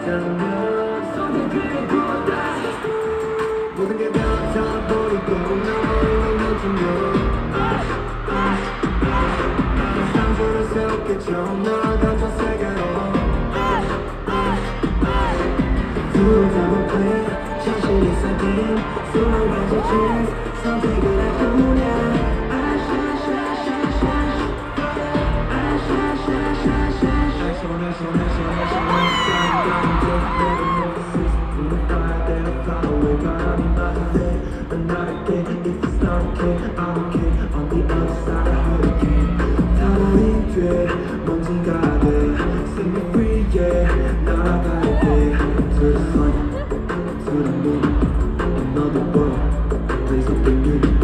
있다면 선택을 고다 모든 게 뱉어버리고 너를 멈추면 상처를 새롭겠죠 널 저 세계로 둘 다 못 play 자신이 사긴 수만 가지 chance 선택을 할 뿐이야 먼지가 돼 Set me free yeah 날아갈게 To the sun, to the moon Another world, play something new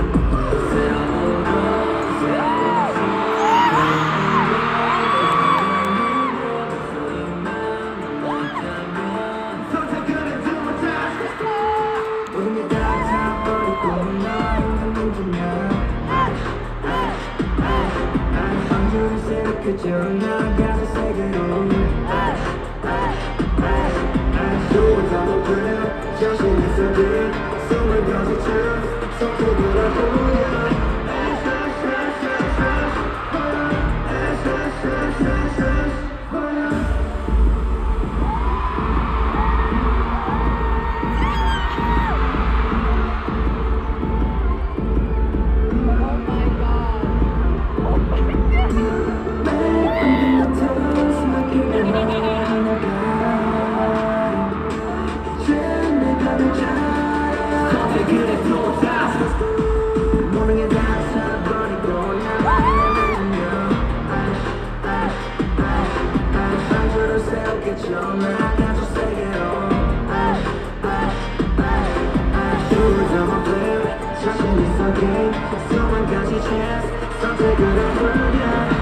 그저 나가는 세계로 좋은 단어들 자신 있어도 숨을 가지쳐 선택을 할 뿐이야 수만 가지 chance 선택을 할 뿐이야